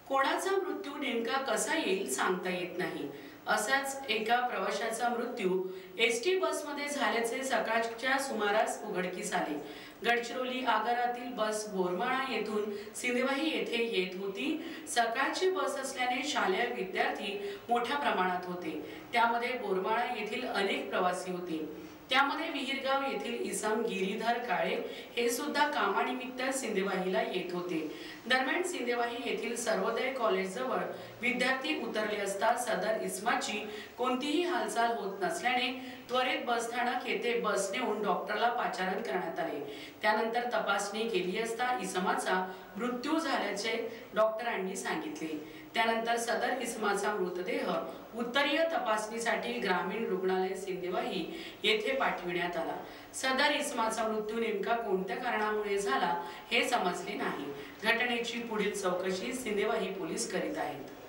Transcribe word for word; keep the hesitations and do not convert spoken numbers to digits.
कोणाचा मृत्यू नेमका कसा येईल सांगता येत नाही। असाच एका प्रवाशाचा मृत्यू एसटी बसमध्ये झाल्याचे सकाळच्या सुमारास उघडकीस आले। गडचिरोली आगारातील बस बोरमाळा येथून सिंदेवाही येथे येत होती। सकाळची बस असल्याने शालेय विद्यार्थी मोठ्या प्रमाणात होते। त्यामध्ये बोरमाळा येथील अनेक प्रवासी होते। त्यामध्ये विहिरगाव येथील इसम गिरीधर काळे हे सुद्धा कामानिमित्त सिंदेवाहीला येत होते। दरम्यान सिंदेवाही येथील सर्वोदय कॉलेज जवळ विद्यार्थी उतरले असता सदर इसमाची कोणतीही हालचाल होत नसल्याने त्वरित बस स्थानक येथे बस नेऊन डॉक्टरला पाचारण करण्यात आले। त्यानंतर तपासणी केली असता इसमाचा मृत्यू झाल्याचे डॉक्टरांनी सांगितले। त्यानंतर सदर इसमाचा मृतदेह उत्तरीय तपासणीसाठी ग्रामीण रुग्णालय सिंदेवाही येथे पाठविण्यात आला। सदर इसमाचा मृत्यू नेमका कोणत्या कारणामुळे झाला हे समजले नाही। घटनेची पुढील चौकशी सिंदेवाही पोलीस करीत आहेत।